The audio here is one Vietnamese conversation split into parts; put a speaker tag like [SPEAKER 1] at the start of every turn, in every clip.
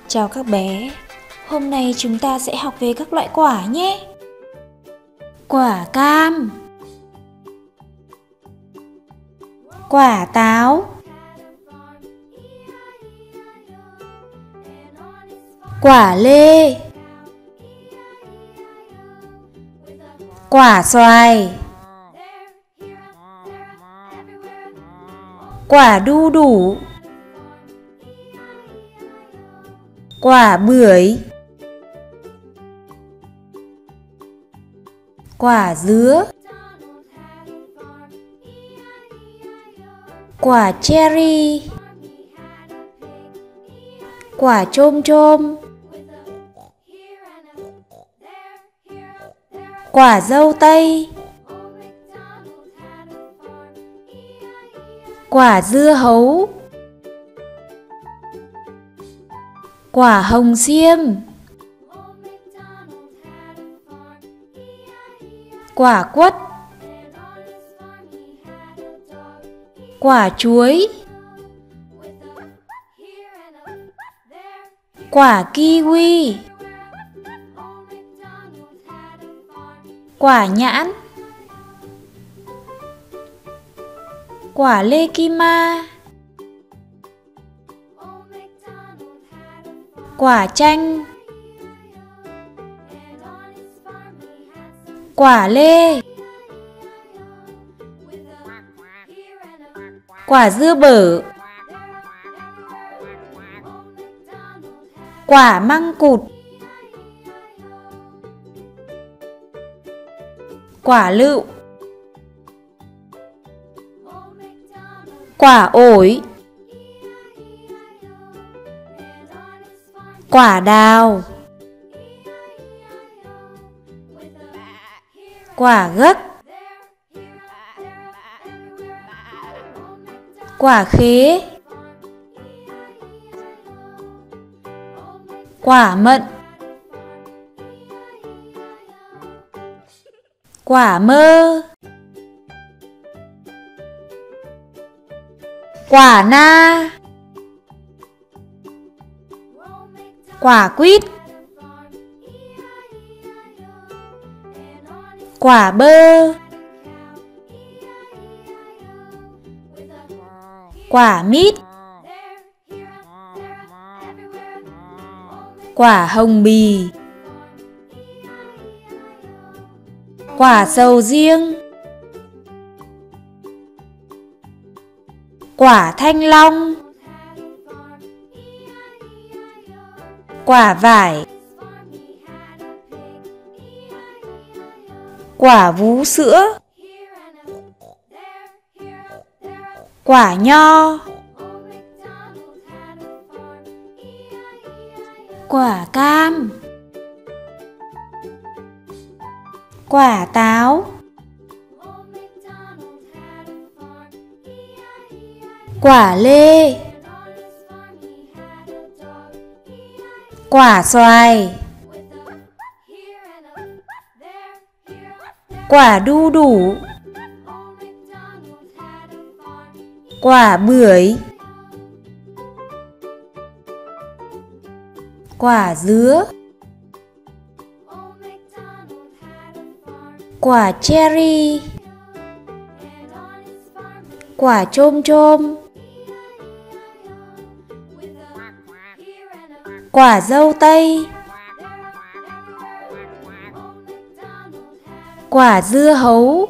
[SPEAKER 1] Chào các bé, hôm nay chúng ta sẽ học về các loại quả nhé. Quả cam, quả táo, quả lê, quả xoài, quả đu đủ, quả bưởi, quả dứa, quả cherry, quả chôm chôm, quả dâu tây, quả dưa hấu, quả hồng xiêm, quả quất, quả chuối, quả kiwi, quả nhãn, quả lê kim ma, quả chanh, quả lê, quả dưa bở, quả măng cụt, quả lựu, quả ổi, quả đào, quả gấc, quả khế, quả mận, quả mơ, quả na, quả quýt, quả bơ, quả mít, quả hồng bì, quả sầu riêng, quả thanh long, quả vải, quả vú sữa, quả nho, quả cam, quả táo, quả lê, quả xoài, quả đu đủ, quả bưởi, quả dứa, quả cherry, quả chôm chôm, quả dâu tây, quả dưa hấu,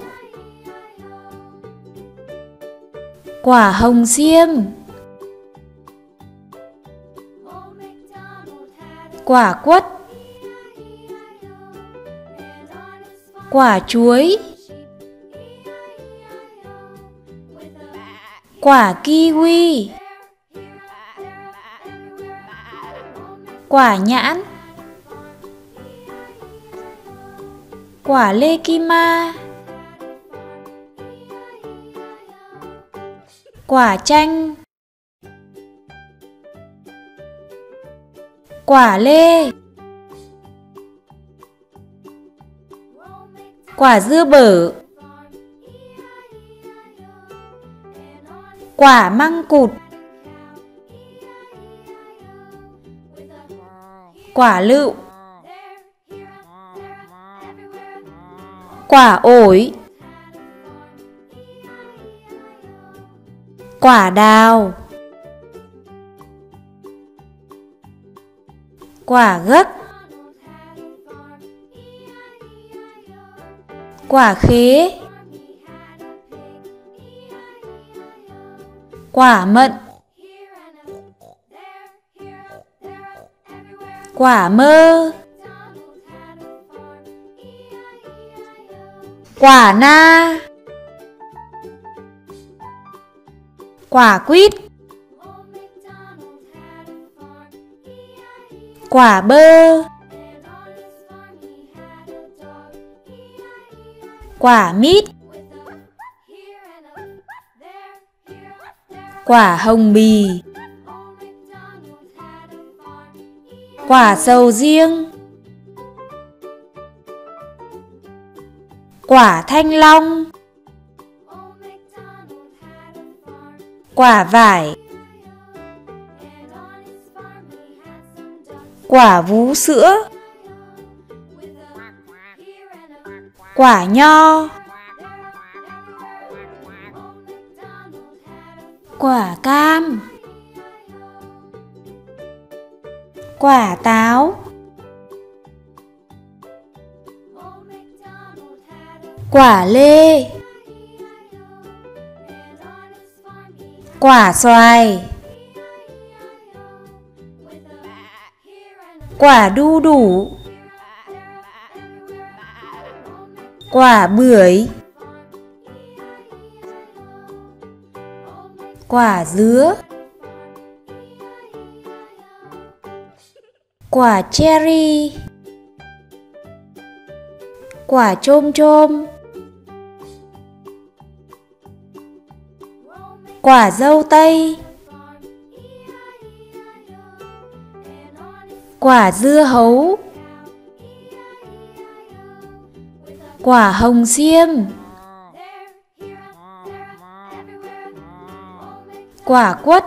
[SPEAKER 1] quả hồng xiêm, quả quất, quả chuối, quả kiwi, quả nhãn, quả lê kim ma, quả chanh, quả lê, quả dưa bở, quả măng cụt, Quả lựu. Quả ổi. Quả đào. Quả gấc. Quả khế. Quả mận. Quả mơ. Quả na. Quả quýt. Quả bơ. Quả mít. Quả hồng bì. Quả sầu riêng. Quả thanh long. Quả vải. Quả vú sữa. Quả nho. Quả cam. Quả táo. Quả lê. Quả xoài. Quả đu đủ. Quả bưởi. Quả dứa. Quả cherry. Quả chôm chôm. Quả dâu tây. Quả dưa hấu. Quả hồng xiêm. Quả quất.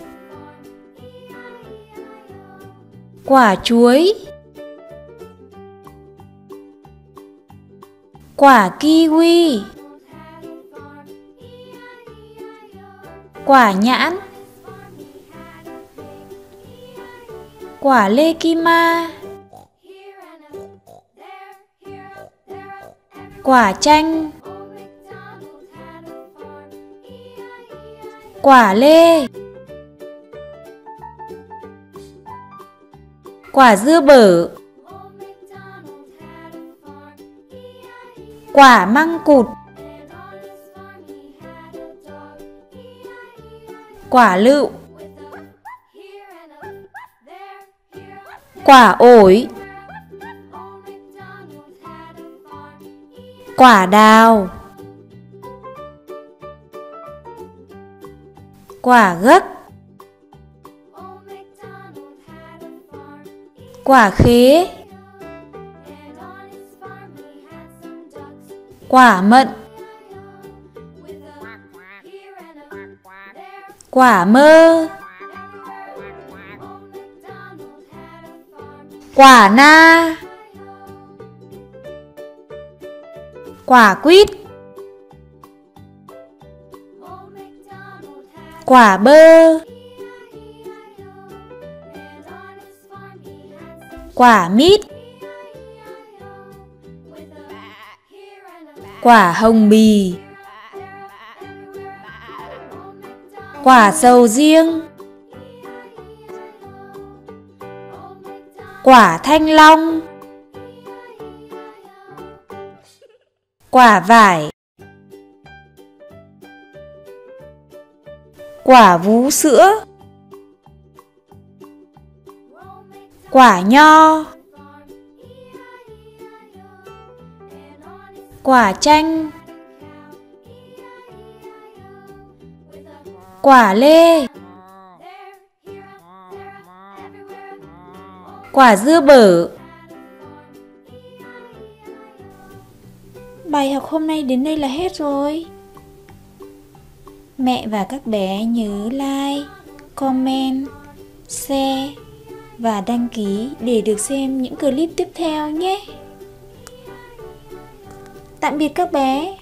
[SPEAKER 1] Quả chuối. Quả kiwi. Quả nhãn. Quả lê kim ma. Quả chanh. Quả lê. Quả dưa bở. Quả măng cụt. Quả lựu. Quả ổi. Quả đào. Quả gấc. Quả khế. Quả mận. Quả mơ. Quả na. Quả quýt. Quả bơ. Quả mít. Quả hồng bì. Quả sầu riêng. Quả thanh long. Quả vải. Quả vú sữa. Quả nho. Quả chanh. Quả lê. Quả dưa bở. Bài học hôm nay đến đây là hết rồi. Mẹ và các bé nhớ like, comment, share và đăng ký để được xem những clip tiếp theo nhé. Tạm biệt các bé.